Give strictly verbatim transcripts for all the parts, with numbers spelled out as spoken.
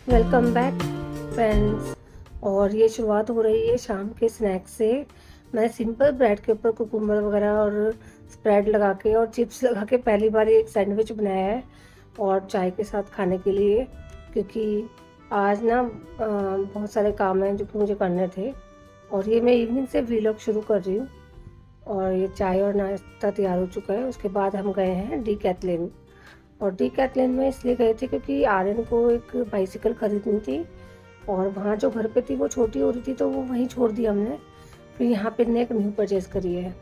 Welcome back friends. और ये शुरुआत हो रही है शाम के स्नैक्स से। मैं सिंपल ब्रेड के ऊपर कुकुम्बर वगैरह और स्प्रेड लगा के और चिप्स लगा के पहली बार एक सैंडविच बनाया है और चाय के साथ खाने के लिए, क्योंकि आज ना बहुत सारे काम हैं जो कि मुझे करने थे। और ये मैं इवनिंग से व्लॉग शुरू कर रही हूँ। और ये चाय और नाश्ता तैयार हो चुका है। उसके बाद हम गए हैं डीकैथलिन। और डीकैथलिन में इसलिए गए थे क्योंकि आर्यन को एक बाइसिकल खरीदनी थी और वहाँ जो घर पे थी वो छोटी हो रही थी, तो वो वहीं छोड़ दी हमने। फिर यहाँ पे एक न्यू परचेज करी है।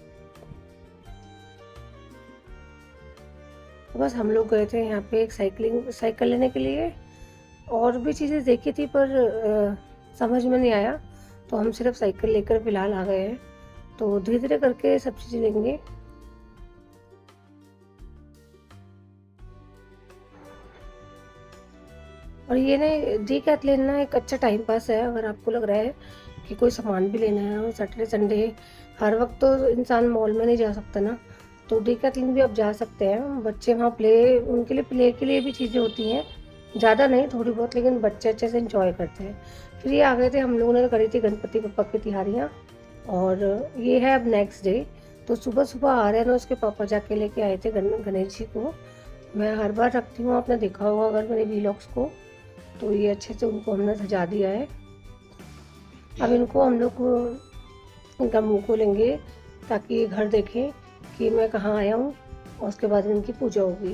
तो बस हम लोग गए थे यहाँ पे एक साइकिलिंग साइकिल लेने के लिए। और भी चीज़ें देखी थी पर आ, समझ में नहीं आया, तो हम सिर्फ साइकिल लेकर फिलहाल आ गए हैं। तो धीरे धीरे करके सब चीज़ें लेंगे। और ये ना डीकैथलिन ना एक अच्छा टाइम पास है। अगर आपको लग रहा है कि कोई सामान भी लेना है और सैटरडे संडे हर वक्त तो इंसान मॉल में नहीं जा सकता ना, तो डीकैथलिन भी आप जा सकते हैं। बच्चे वहाँ प्ले उनके लिए प्ले के लिए भी चीज़ें होती हैं, ज़्यादा नहीं थोड़ी बहुत, लेकिन बच्चे अच्छे से इंजॉय करते हैं। फिर ये आ गए थे, हम लोगों ने करी थी गणपति बप्पा की तैयारियाँ। और ये है अब नेक्स्ट डे। तो सुबह सुबह आ रहे हैं, उसके पापा जाके लेके आए थे गणेश जी को। मैं हर बार रखती हूँ, आपने देखा होगा अगर मेरे व्लॉग्स को। तो ये अच्छे से उनको हमने सजा दिया है। अब इनको हम लोग इनका मुंह खोलेंगे ताकि ये घर देखें कि मैं कहाँ आया हूँ, और उसके बाद इनकी पूजा होगी।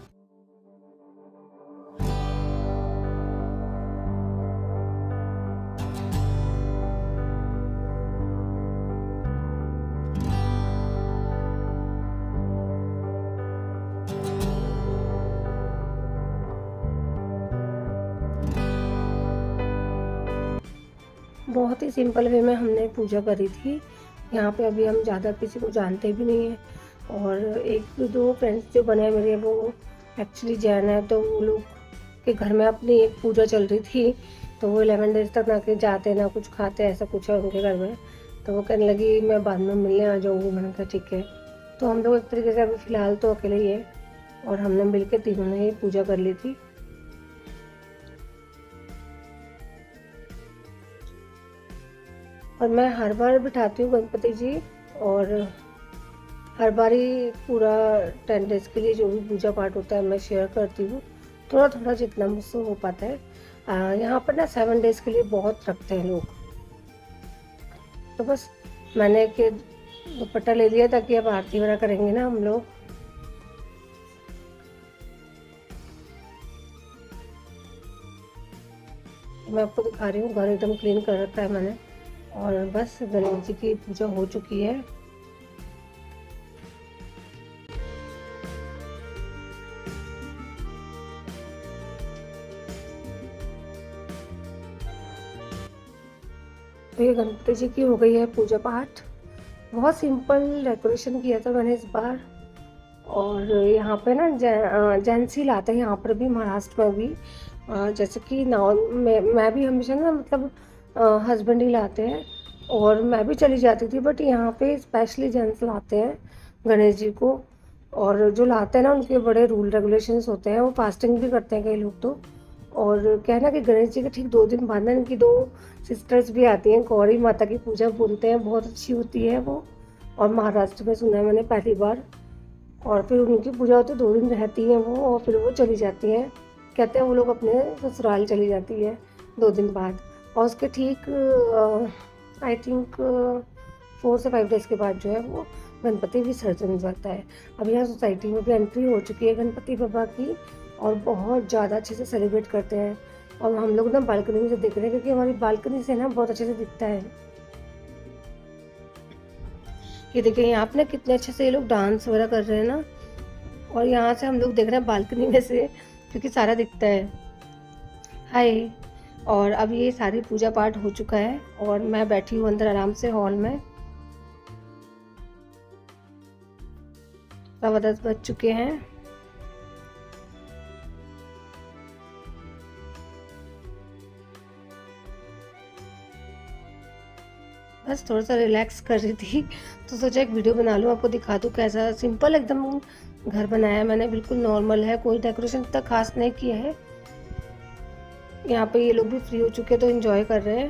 बहुत ही सिंपल वे में हमने पूजा करी थी। यहाँ पे अभी हम ज़्यादा किसी को जानते भी नहीं हैं। और एक दो फ्रेंड्स जो बने मेरे वो एक्चुअली जैन है, तो वो लोग के घर में अपनी एक पूजा चल रही थी। तो वो इलेवन डेज तक ना के जाते ना कुछ खाते, ऐसा कुछ है उनके घर में। तो वो कहने लगी मैं बाद में मिलने आ जाऊँगी। मैंने कहा ठीक है। तो हम लोग एक तरीके से अभी फ़िलहाल तो अकेले ही है, और हमने मिल के तीनों ने ये पूजा कर ली थी। और मैं हर बार बिठाती हूँ गणपति जी, और हर बार ही पूरा टेन डेज़ के लिए जो भी पूजा पाठ होता है मैं शेयर करती हूँ, थोड़ा थोड़ा जितना मुझसे हो पाता है। आ, यहाँ पर ना सेवन डेज़ के लिए बहुत रखते हैं लोग। तो बस मैंने के दुपट्टा ले लिया ताकि अब आरती वगैरह करेंगे ना हम लोग। मैं आपको दिखा रही हूँ, घर एकदम क्लीन कर रखा है मैंने। और बस गणेश जी की पूजा हो चुकी है। तो ये गणपति जी की हो गई है पूजा पाठ। बहुत सिंपल डेकोरेशन किया था मैंने इस बार। और यहाँ पे ना जेंट्स ही लाते हैं, यहाँ पर भी महाराष्ट्र में भी। जैसे कि नाव में मैं भी हमेशा ना मतलब हस्बैंड ही लाते हैं, और मैं भी चली जाती थी, बट यहाँ पे स्पेशली जेंट्स लाते हैं गणेश जी को। और जो लाते हैं ना उनके बड़े रूल रेगुलेशंस होते हैं, वो फास्टिंग भी करते हैं कई लोग तो। और क्या है ना कि गणेश जी के ठीक दो दिन बाद ना इनकी दो सिस्टर्स भी आती हैं, गौरी माता की पूजा बोलते हैं, बहुत अच्छी होती है वो। और महाराष्ट्र में सुना है मैंने पहली बार। और फिर उनकी पूजा होती है, दो दिन रहती हैं वो, और फिर वो चली जाती हैं। कहते हैं वो लोग अपने ससुराल चली जाती है दो दिन बाद। और उसके ठीक आई थिंक फोर से फाइव डेज़ के बाद जो है वो गणपति विसर्जन जाता है। अब यहाँ सोसाइटी में भी एंट्री हो चुकी है गणपति बाबा की, और बहुत ज़्यादा अच्छे से सेलिब्रेट करते हैं। और हम लोग ना बालकनी में से देख रहे हैं, क्योंकि हमारी बालकनी से ना बहुत अच्छे से दिखता है। ये देखिए यहाँ पे ना कितने अच्छे से ये लोग डांस वगैरह कर रहे हैं ना। और यहाँ से हम लोग देख रहे हैं बालकनी में से, क्योंकि सारा दिखता है। हाय। और अब ये सारी पूजा पाठ हो चुका है, और मैं बैठी हूँ अंदर आराम से हॉल में। सवा दस बज चुके हैं। बस थोड़ा सा रिलैक्स कर रही थी, तो सोचा एक वीडियो बना लूँ, आपको दिखा दूँ कैसा सिंपल एकदम घर बनाया है मैंने। बिल्कुल नॉर्मल है, कोई डेकोरेशन तक खास नहीं किया है। यहाँ पे ये लोग भी फ्री हो चुके हैं तो एंजॉय कर रहे हैं।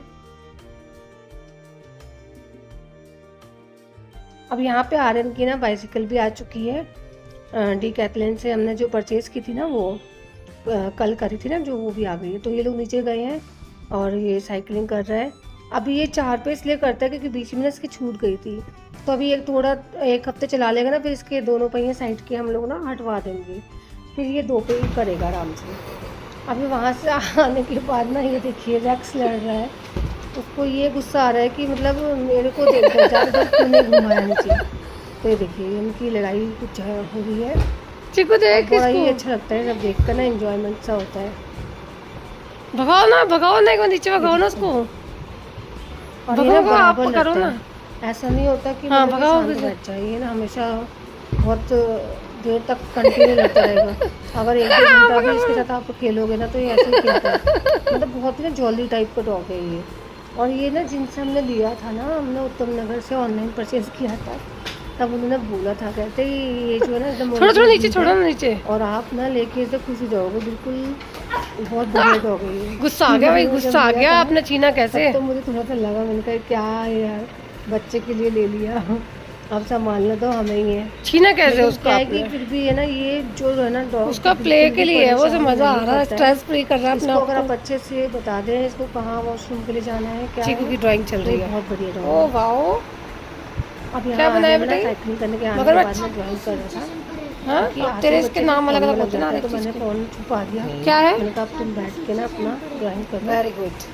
अब यहाँ पे आर्यन की ना बाइसिकल भी आ चुकी है। डीकैथलॉन से हमने जो परचेज़ की थी ना वो आ, कल करी थी ना जो, वो भी आ गई है। तो ये लोग नीचे गए हैं और ये साइकिलिंग कर रहा है। अभी ये चार पे इसलिए करता है क्योंकि बीच में ना इसकी छूट गई थी, तो अभी एक थोड़ा एक हफ्ते चला लेगा ना, फिर इसके दोनों पहिए साइड के हम लोग ना हटवा देंगे, फिर ये दो पे ही करेगा आराम से। अभी वहाँ से आने के बाद ना ये देखिए रैक्स लड़ रहा है, उसको ये गुस्सा आ रहा है कि मतलब मेरे को देख कर ज़्यादा तूने घुमाया नीचे। तो ये देखिए इनकी लड़ाई कुछ हो रही है। चिकू देख, बड़ा ही अच्छा लगता है जब देख कर ना, एंजॉयमेंट सा होता है। भगाओ ना, भगाओ ना, को नीचे भगाओ ना उसको, और ये ना आप करो ना, ऐसा नहीं होता कि हाँ भगाओ बैठ जाए। ये ना हमेशा बहुत देर तक कंटिन्यू रहता रहेगा। अगर एक दो घंटा भी इसके साथ आप खेलोगे ना तो ये ऐसे ही खेलता है। मतलब बहुत ही ना जॉली टाइप का डॉग है ये। और ये ना जिनसे हमने लिया था ना, हमने उत्तम नगर से ऑनलाइन परचेज किया था, तब उन्होंने बोला था, कहते ये जो है ना एकदम थोड़ा थोड़ा नीचे, छोड़ो ना नीचे, और आप ना लेके इसे खुश हो जाओगे, बिल्कुल बहुत बढ़िया डॉग है। गुस्सा आ गया भाई, गुस्सा आ गया, आपने छीना कैसे? तो मुझे थोड़ा सा लगा, मैंने कहा क्या यार बच्चे के लिए ले लिया, अब संभालना तो हमें ही है। छीना कैसे उसका? फिर भी है ना, ये जो है ना डॉग उसका प्ले के लिए है, वो से मजा आ रहा है, स्ट्रेस फ्री कर रहा है अपना। अगर आप अच्छे से बता दें इसको कहाँ वॉशरूम के लिए जाना है, क्या चीकू की ड्राइंग चल रही है, बहुत बढ़िया ड्राइंग। ओह वाओ, अब यहाँ बनाया बेटा साइकिलिंग करने के आने के बाद में ड्राइंग कर रहा था। हाँ, अब तेरे इसके नाम अलग अलग होते हैं, तो मैंने फोन छुपा दिया। क्या है? मैंने कहा तुम बैठ के ना अपना ड्राइंग करो। Very good.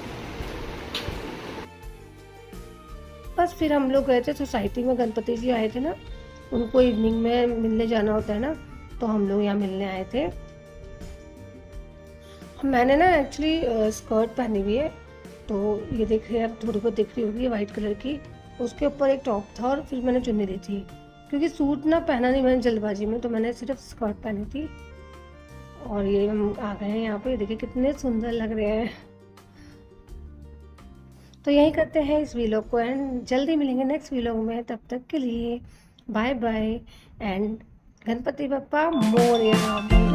बस फिर हम लोग गए थे सोसाइटी में, गणपति जी आए थे ना, उनको इवनिंग में मिलने जाना होता है ना, तो हम लोग यहाँ मिलने आए थे। मैंने ना एक्चुअली स्कर्ट पहनी हुई है, तो ये देख रहे हैं, अब थोड़ी बहुत दिख रही होगी वाइट कलर की, उसके ऊपर एक टॉप था और फिर मैंने चुन्नी ली थी, क्योंकि सूट ना पहना नहीं मैंने जल्दबाजी में, तो मैंने सिर्फ स्कर्ट पहनी थी। और ये हम आ गए हैं यहाँ पे, देखिए कितने सुंदर लग रहे हैं। तो यही करते हैं इस व्लॉग को एंड जल्दी मिलेंगे नेक्स्ट व्लॉग में, तब तक के लिए bye bye and Ganpati Bappa Morya.